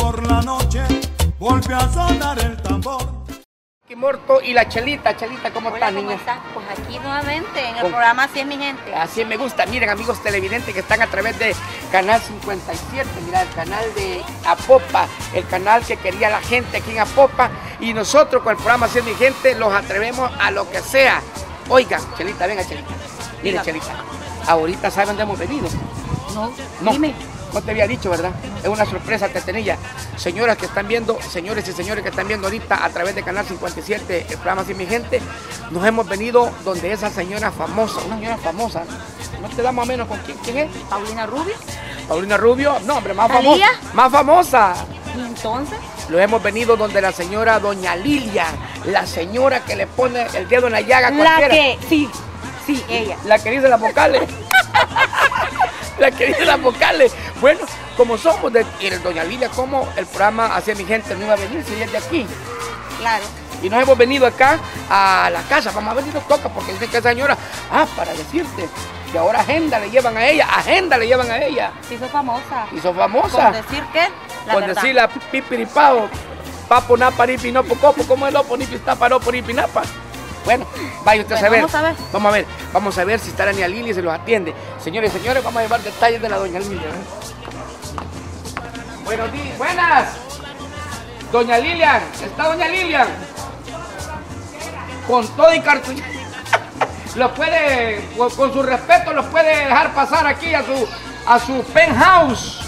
por la noche volvió a sonar el tambor. Morto y la Chelita, ¿cómo Hola, está, ¿cómo niña? estás? Pues aquí nuevamente en el programa Así es mi gente. Así me gusta. Miren, amigos televidentes que están a través de Canal 57, mira, el canal de Apopa, el canal que quería la gente aquí en Apopa, y nosotros con el programa Así es mi gente los atrevemos a lo que sea. Oigan, Chelita, venga, Chelita. Mire, Chelita, ahorita ¿saben dónde hemos venido? No, dime. No te había dicho, ¿verdad? Es una sorpresa que tenía. Señoras que están viendo, señores y señores que están viendo ahorita a través de Canal 57, el programa Así es mi gente, nos hemos venido donde esa señora famosa, una señora famosa, ¿no te da más o menos con quién es? Paulina Rubio. Paulina Rubio, no, hombre, más ¿Talía? famosa. Más famosa. ¿Y entonces? Lo hemos venido donde la señora Doña Lilia, la señora que le pone el dedo en la llaga a cualquiera. Sí, ella. La que dice las vocales. La que dice las vocales. Bueno, como somos de Doña Lilia, como el programa Así es mi gente no iba a venir si ella es de aquí. Claro. Y nos hemos venido acá a la casa. Vamos a ver si nos toca, porque dice que esa señora, para decirte que ahora agenda le llevan a ella, Se hizo famosa. Hizo famosa. ¿Con decir qué? Con decir la pipiripao, papo naparipi no pocopo, como el opo ni pistapa no poripinapa. Bueno, vaya usted a saber. Vamos a ver si está la Doña Lilia y se los atiende. Señores y señores, vamos a llevar detalles de la Doña Lilia. Buenos días, buenas. Doña Lilian, ¿está Doña Lilian? Con todo y cartucho. Lo puede, con su respeto, los puede dejar pasar aquí a su penthouse.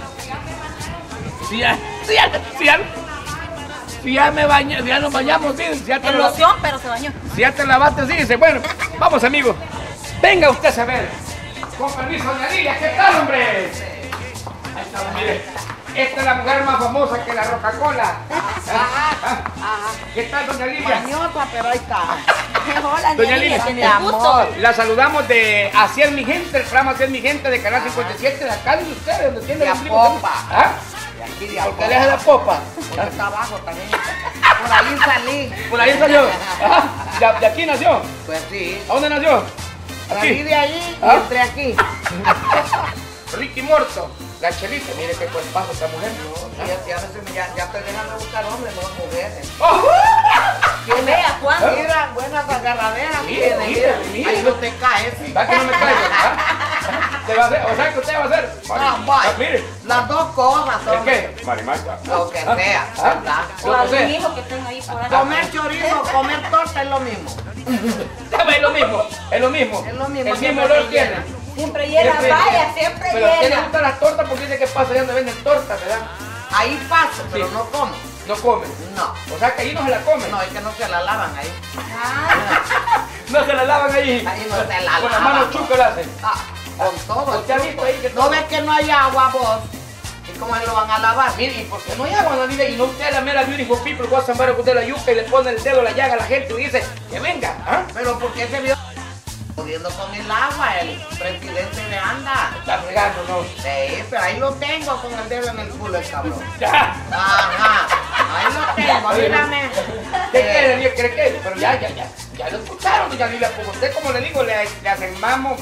Si ya me bañé, ya nos bañamos, sí. En loción, pero se bañó. Si ya te lavaste, sí, dice, bueno, vamos, amigo. Venga usted a saber. Con permiso, Doña Lilia, ¿qué tal, hombre? Ahí está, mire. Esta es la mujer más famosa que la Coca-Cola. ¿Qué tal, Doña Lilia? Bañosa, pero ahí está. Hola, Doña Lilia, mi amor. La saludamos de Así es mi gente, el programa Así es mi gente de Canal 57, de acá de ustedes, donde tiene de el Apopa. Aquí de Apopa. ¿Por qué le hace de Apopa? Porque está abajo también. Por ahí salí. Por ahí salió. ¿De aquí nació? Pues sí. ¿A dónde nació? Salí de ahí y entré aquí. Ricky Morto. La Chelita, mire qué cuerpazo esta mujer. No, ya estoy dejando de buscar hombres, no mujeres. Que vea, Juan. Mira, buenas agarraderas. Mira. Ahí no te caes. ¿Va que no me caigo? ¿Te va a hacer? O sea que usted va a hacer. Mire. Las dos cosas son. ¿El qué? Marimacha. Lo que sea, ¿verdad? O algún hijo que tenga ahí por ahí. Comer chorizo, comer torta es lo mismo. Es lo mismo. Es lo mismo. El mismo olor tiene. Siempre llena, vaya, siempre Pero a usted le llena. gustan las tortas porque dice que pasa allá donde venden tortas, ¿verdad? Ahí paso, pero Sí. no como. No come. No. O sea que ahí no se la comen. No, es que no se la lavan ahí. No se la lavan ahí. Ahí no se la Con las lavan. manos chucas la hacen. Con todo. ¿Usted ha visto ahí que ¿No ves que no hay agua, vos? ¿Y cómo se lo van a lavar? Mire, ¿y por qué no hay agua, Doña Lilia? Y no usted la mera beautiful people, va a zambar con usted la yuca y le pone el dedo a la llaga a la gente y dice que venga. Pero ¿por qué se vio jodiendo con el agua? El presidente de anda. Está fregando, ¿no? Sí, pero ahí lo tengo con el dedo en el culo el cabrón. Ya. Ajá. Ahí lo tengo, mírame. ¿Qué quiere, Dios? ¿Cree que? Pero ya lo escucharon, Doña Lilia. Pues usted, como le digo, le hacen mamemos.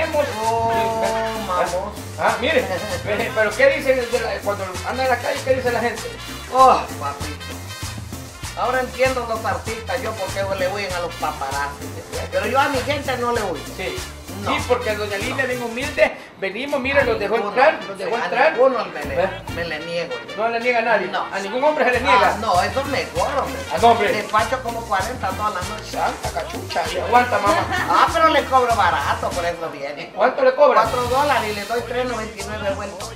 Vamos. Mire, pero ¿qué dicen cuando anda en la calle? ¿Qué dice la gente? Oh, papito. Ahora entiendo los artistas, yo por qué le huyen a los paparazzi. Pero yo a mi gente no le huyo. Sí. No. Sí, porque Doña Lilia bien humilde, venimos, mire, los dejó entrar, A ninguno me le niego yo. No le niega a nadie. No. A ningún hombre se le niega. No, eso es mejor, hombre. No, hombre. Despacho como 40 todas las noches. Santa cachucha, le aguanta, mamá. Pero le cobro barato, por eso viene. ¿Cuánto le cobra? $4 y le doy $3.99 vueltos.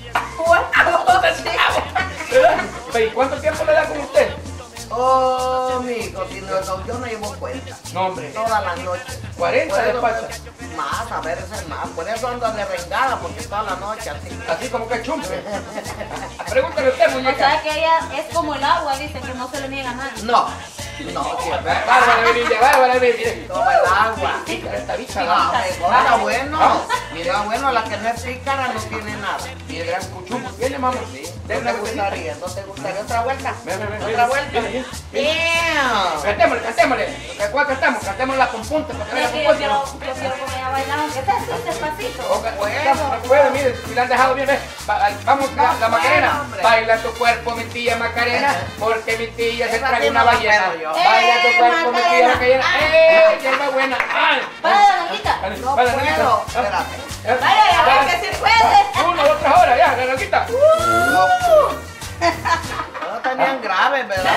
¿Y cuánto tiempo le da con usted? Oh, mijo, si no, yo no llevo cuenta. No, hombre. Todas las noches. 40 Por eso, despacha. Más, a ver, ese es más. Por eso ando de rengada, porque toda la noche así. Así como que chumpe. Pregúntale usted, O muñeca. sea que ella es como el agua, dicen que no se le niega a nadie. No, siempre. Bárbara, mire. Como el agua. Pícara esta bicha. No, mejor, está bueno. Ah. Mira, bueno, la que no es pícara no tiene nada. Y el gran cuchumbo tiene, mamá. ¿No te gustaría? ¿No te gustaría otra vuelta? Ven. ¿Otra vuelta? Damn. Cantémosle. ¿Cuál cantamos? Cantémosle la compunta. Es que yo quiero comer bailar, aunque sea así despacito. No puedo, mire, si la han dejado bien, vamos, la Macarena. hombre. Baila tu cuerpo, mi tía Macarena, porque mi tía se Esa trae sí una no la ballena. puedo yo. Baila tu cuerpo, mi tía Macarena. Macarena. Hierba buena. Ay. Para la nalguita. No Baila, puedo, Nanita. espérate. Vaya, ya Baila. ve que sí puede. 1 o 3 horas, ya, la nalguita. No tenían graves, ¿verdad?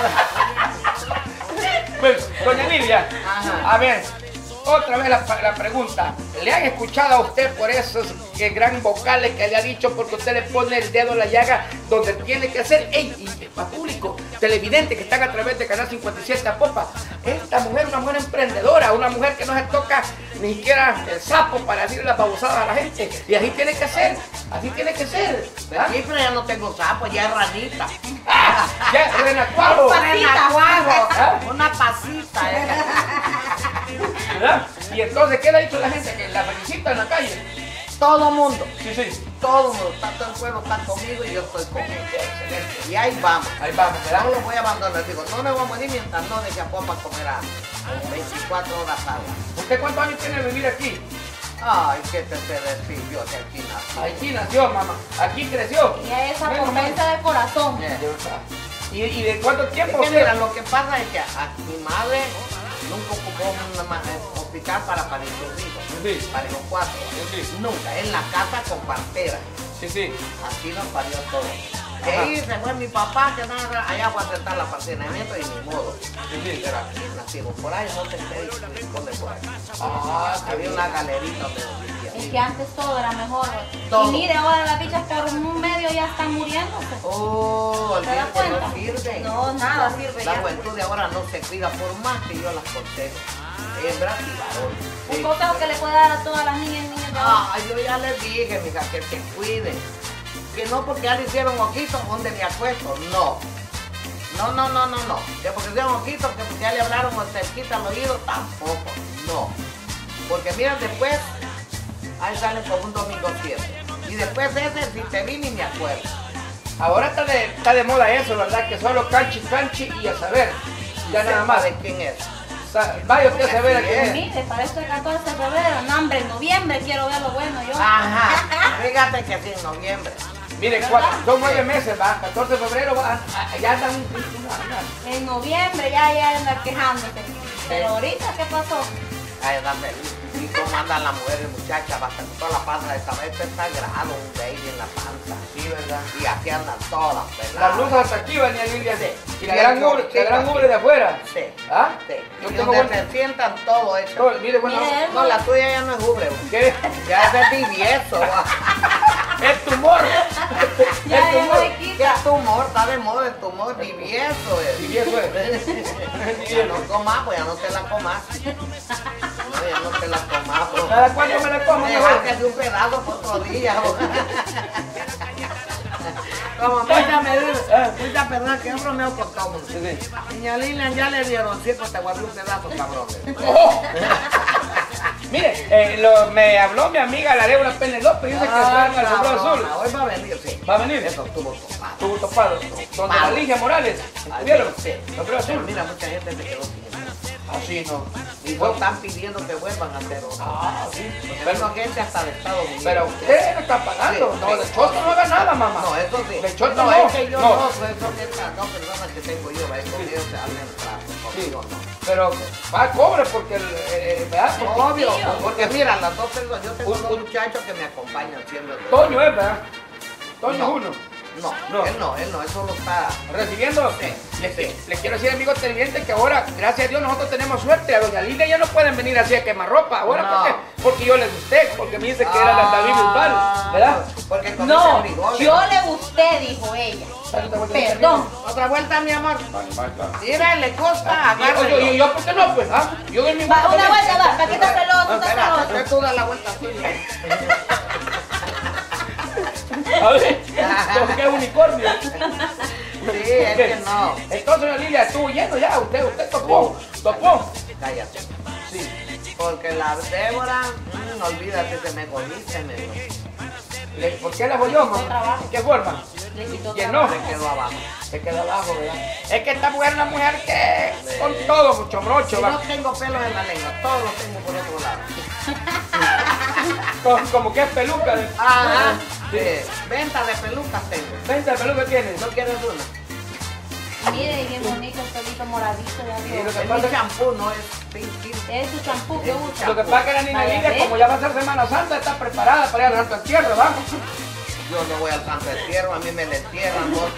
Pues, doña Lidia, Ajá. a ver, otra vez la pregunta. ¿Le han escuchado a usted por esos gran vocales que le ha dicho porque usted le pone el dedo en la llaga donde tiene que ser? ¡Ey! Y para público, televidente que están a través de Canal 57 Apopa. Esta mujer, una mujer emprendedora, una mujer que no se toca ni siquiera el sapo para decirle las babosadas a la gente. Y así tiene que ser, así tiene que ser. ¿Ah? Sí, pero ya no tengo sapo, ya es ranita. ¡Ah! Ya, renacuajo. Renacuajo, ¿Ah? una pasita. ¿Verdad? Y entonces, ¿qué le ha dicho la gente? Que la felicita en la calle. Todo mundo, Sí, sí. todo mundo, todo el pueblo está conmigo y yo estoy con ellos. Excelente. Y ahí vamos. Ahí vamos, ¿verdad? No lo voy a abandonar. Digo, no me voy a morir mientras no deje a Popa comer a 24 horas agua. ¿Usted cuántos años tiene de vivir aquí? Ay, ¿qué te sé decir? Yo de aquí nací. Aquí nació, mamá. Aquí creció. Y a esa Bueno, potencia de corazón. Yeah. ¿Y de cuánto Es tiempo que usted? mira, lo que pasa es que mi madre nunca ocupó un hospital para parir sus hijos. Sí. Parió 4. Sí. Nunca, en la casa con partera. Sí, sí. Así nos parió todo. De Ajá. ahí se fue mi papá, que nada, allá fue a aceptar la partenamiento y ni modo. Sí, sí. Pero aquí nacimos, por ahí no te esconde por ahí. Ah, Había una galerita donde nos Es vivíamos. que antes todo era mejor. Todo. Y mire, ahora las bichas por un medio ya están muriéndose. Oh, ¿Se da olvídate, cuenta? no sirve. No, nada sirve La ya. juventud de ahora no se cuida, por más que yo las aconsejo. Hembras y varón. Un Sí. consejo que le puede dar a todas las niñas y niños de ahora. Ah, yo ya les dije, mija, que se cuiden. Que no porque ya le hicieron ojitos donde me acuesto, no. No, no, no, no, no. Que porque hicieron ojitos, que porque ya le hablaron o cerquita al oído, tampoco, no. Porque miren, después, ahí salen con un domingo 7. Y después de ese, si te vi ni me acuerdo. ahora está de moda eso, ¿verdad? Que solo canchi, canchi y a saber. Ya nada más. ¿De quién es? Vaya usted a saber a quién es. Mire, para esto el 14 de febrero, no, hombre, en noviembre quiero ver lo bueno yo. Ajá, fíjate que sí, en noviembre. Mire, son 9 meses, va. 14 de febrero, va. Ya andan En noviembre ya andan quejándose. Pero ahorita, ¿qué pasó? Ay, dame. ¿Y cómo andan las mujeres, muchachas? Bastante toda la panza de esta vez está sagrado, un baby en la panza. Sí, ¿verdad? Y aquí andan todas, ¿verdad? Las blusas hasta aquí, doña Lidia. Sí. Y la gran mugre de afuera. Sí. ¿Ah? Sí. Yo Y tengo donde buen... se sientan todo eso. No, mire, bueno, Mire, No, la tuya ya no es ubre, ¿qué? ya es de tibieso. Es tumor. Ya, Es ya no tumor. le ¿Qué quita. tumor? Está de moda el tumor, tibieso es. Y eso es. Ya no comas, pues ya no te la comas. No, ya no te la comas. Pues. ¿Cada cuánto me la como? Deja que sea un pedazo por otro día. Como muchas me dicen, muchas personas que yo bromeo con todo el mundo. Sí, sí. Niña Lilian ya le dieron, sí, pues te guardé un pedazo, cabrón. Oh. Mire, me habló mi amiga la Débora Penelope, dice que está en el Sobrado Azul. Hoy va a venir, sí. ¿Va a venir? Eso estuvo topado. Estuvo topado. Donde la Ligia Morales estuvieron. Sí. Sobrado Pero Azul. mira, mucha gente se quedó sin entrar. Así no. Y no están pidiendo que vuelvan a hacer otro. Ah, sí. Pero gente hasta de Estados Unidos. Pero usted no está pagando. Sí, No, sí. de choto no haga nada, mamá. No, eso sí. De choto no, no. es que yo No. no, son estas dos personas que tengo yo, es con ellos se hablan trato, conmigo no. Pero va, cobre porque ¿verdad? Porque Obvio, tío. porque mira, las dos personas, yo tengo dos muchachos que me acompañan siempre. Toño es, ¿verdad? Toño es No. uno. No, No. él no, él solo está. Recibiendo, Sí, le quiero decir, amigos televidentes, que ahora, gracias a Dios, nosotros tenemos suerte. A doña Lidia ya no pueden venir así a quemarropa. Ahora, No. ¿por qué? Porque yo le gusté, porque me dice que era la David Bisbal, ¿verdad? Porque con No, ese frijoles. yo le gusté, dijo ella. Perdón. Otra vuelta, mi amor. Mira, le gusta, agárralo. ¿Y yo por qué no? Pues, ¿ah? Yo doy mi Va, una vuelta, va, para quítaselo, No, tú espera, celoso. entonces tú das la vuelta tuya. A ver, ¿por qué unicornio? Sí, es que no. Entonces, doña Lidia, estuvo yendo ya, usted topó, topó. Cállate. Sí. Porque la Débora, olvídate, se me cogiste, me dijo. ¿Por qué la voyó, Fue mamá? trabajo. ¿En qué forma? Le quitó Llenó. Se quedó abajo. Se quedó abajo, ¿verdad? Es que esta mujer es una mujer que con todo mucho brocho, Yo va. no tengo pelos en la lengua, todo lo tengo por otro lado. Como que es peluca. Ajá. Sí. Venta de pelucas tengo. ¿Venta de peluca tienes? ¿No quieres una? Mire, bien bonito el pelito moradito. Ya Sí, vio. lo que Es pasa mi es- champú, no es Pink. Es su champú que usa. Lo que pasa es que la niña Vaya, Lidia, ¿ves? como ya va a ser Semana Santa, está preparada para ir al Santo Entierro, vamos. Yo no voy al Santo Entierro, a mí me le entierran, vos.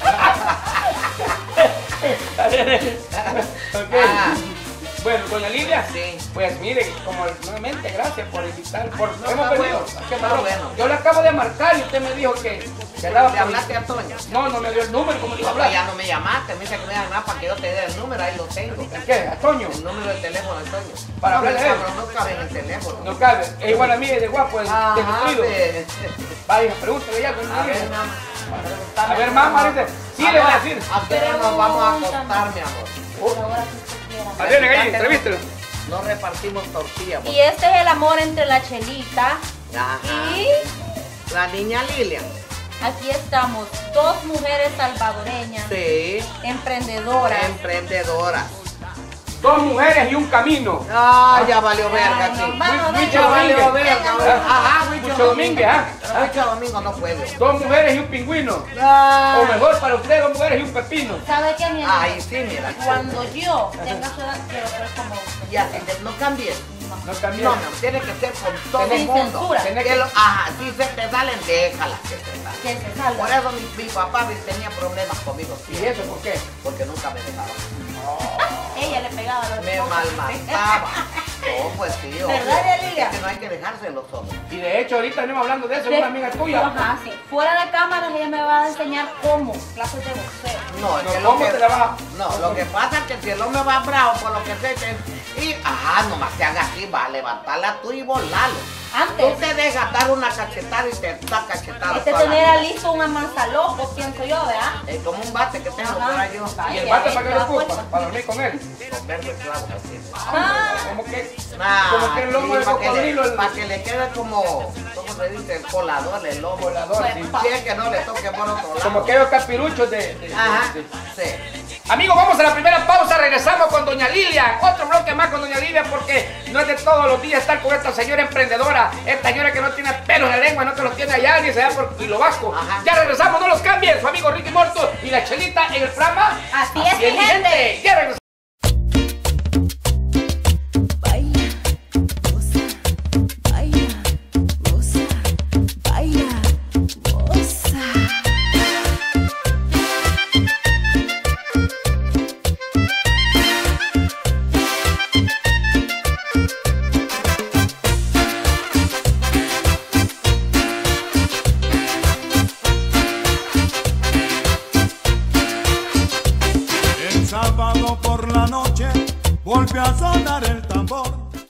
Ok. Ah. Bueno, doña Lidia, Sí. pues mire, como nuevamente, gracias por invitar, por No, hemos está venido. bueno, Qué está malo. bueno. Yo le acabo de marcar y usted me dijo que andaba ¿Le por- hablaste a Toño? No, no me dio el número, como le iba a No, hablar. ya no me llamaste, me dice que me llamas para que yo te dé el número, ahí lo tengo. ¿El qué? ¿A Toño? El número de teléfono de Toño. Para no, hablarle a él. cabrón, no cabe en el teléfono. No cabe. Es igual a mí, de guapo, de Ajá, destruido. ve. Vaya, pregúntale ya. doña A ver, Lidia. mamá. A ver, mamá, dice, sí le voy a decir. ¿A qué hora nos vamos a acostar, mi amor? Por ahora que usted quiera. A ver, ahí, entrevístelo. No repartimos tortillas. Y este es el amor entre la Chelita Ajá. y La niña Lilian. aquí estamos, dos mujeres salvadoreñas, Sí. emprendedoras. Emprendedoras. Dos mujeres y un camino. Ah, ya valió verga Ay, aquí. no, vamos, Mucho Ya valió Domínguez. verga. Ah, Ajá, Mucho Domínguez, ¿ah? Mucho domingo no puede. Dos mujeres y un pingüino. Ah. O mejor para usted, dos mujeres y un pepino. ¿Sabe qué, mi amor? Ay, sí, mira. Cuando yo tenga su edad, quiero ser como usted. Ya, no cambies. No cambié. No, no, tiene que ser con todo el Sin mundo. censura. Tenés Que ajá, si se te salen, déjalas que se salen. Que se salga. Por eso mi papá tenía problemas conmigo ¿Y siempre, eso por qué? porque nunca me dejaba. Ella le pegaba a los Me esposos. malmataba. No, pues sí, ¿Verdad, Lilia? es que no hay que dejarse los ojos. Y de hecho, ahorita venimos hablando de eso, una amiga tuya. Ajá, sí. Fuera de cámaras ella me va a enseñar cómo, clases de boxeo. No, es No, que ¿cómo te la vas a- no, lo que pasa es que si el hombre va bravo por lo que sea, y nomás te haga así, va a levantarla tú y volarlo. Tú Antes, te dejas dar una cachetada y te da cachetada. este toda la tenía vida. listo un amanzaloco, pienso yo, ¿verdad? Es como un bate que tengo Ajá. por ahí yo. ¿Y el Ay, bate ay, para qué te lo da ocupa? cuenta. Para dormir con él. Con verde clavo así. Ah, Como que, Nah, como que el lomo de cocodrilo. Para que le quede como, ¿cómo se dice? El colador, el lomo. Volador, Pues, sí. Si es que no le toque por otro lado. Como aquellos capiruchos Ajá, de- sí. Amigos, vamos a la primera pausa, regresamos con doña Lilia, otro bloque más con doña Lilia porque no es de todos los días estar con esta señora emprendedora, esta señora que no tiene pelo en la lengua, no te los tiene allá ni se da por Hilo Vasco. Ajá. Ya regresamos, no los cambien, su amigo Ricky Morto y la Chelita en el programa. Así es, mi gente. Ya regresamos.